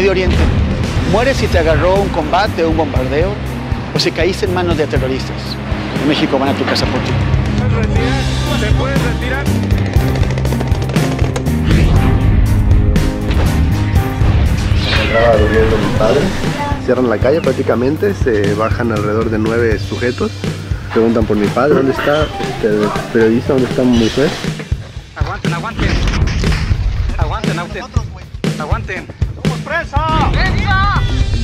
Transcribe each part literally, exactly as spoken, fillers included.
Medio Oriente. Mueres si te agarró un combate o un bombardeo, o si caíste en manos de terroristas. En México van a tu casa por ti. ¿Se puede retirar? Se encontraba durmiendo mi padre. Cierran la calle prácticamente, se bajan alrededor de nueve sujetos. Preguntan por mi padre, ¿dónde está este, el periodista? ¿Dónde está mi mujer? Aguanten, aguanten. Aguanten, aguanten. Aguanten. ¡Somos presa! ¡Presa!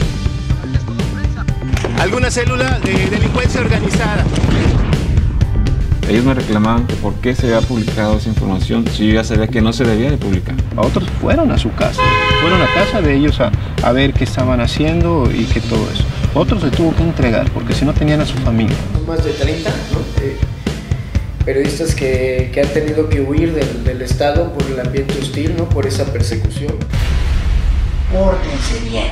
¿Alguna célula de delincuencia organizada? Ellos me reclamaban que por qué se había publicado esa información si yo ya sabía que no se debía de publicar. Otros fueron a su casa, fueron a casa de ellos a, a ver qué estaban haciendo y que todo eso. Otros se tuvo que entregar porque si no tenían a su familia. Más de treinta, ¿no? eh, periodistas que, que han tenido que huir del, del Estado por el ambiente hostil, ¿no? Por esa persecución. Pórtense bien.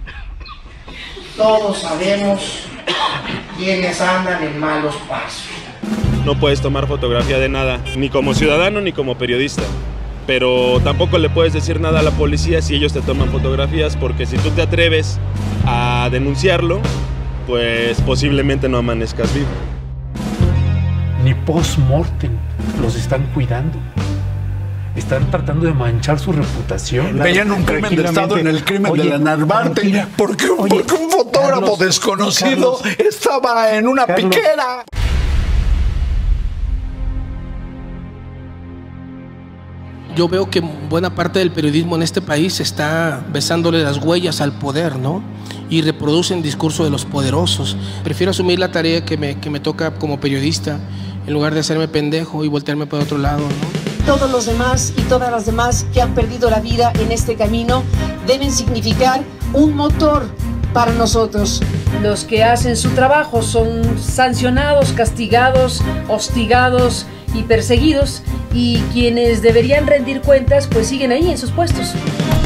Todos sabemos quiénes andan en malos pasos. No puedes tomar fotografía de nada, ni como ciudadano ni como periodista. Pero tampoco le puedes decir nada a la policía si ellos te toman fotografías, porque si tú te atreves a denunciarlo, pues posiblemente no amanezcas vivo. Ni post-mortem los están cuidando. Están tratando de manchar su reputación. Veían un crimen de Estado en el crimen oye, de la Narvarte mira, porque, oye, porque un fotógrafo Carlos, desconocido Carlos, estaba en una Carlos, piquera. Yo veo que buena parte del periodismo en este país está besándole las huellas al poder, ¿no? Y reproducen el discurso de los poderosos. Prefiero asumir la tarea que me, que me toca como periodista en lugar de hacerme pendejo y voltearme para otro lado, ¿no? Todos los demás y todas las demás que han perdido la vida en este camino deben significar un motor para nosotros. Los que hacen su trabajo son sancionados, castigados, hostigados y perseguidos, y quienes deberían rendir cuentas pues siguen ahí en sus puestos.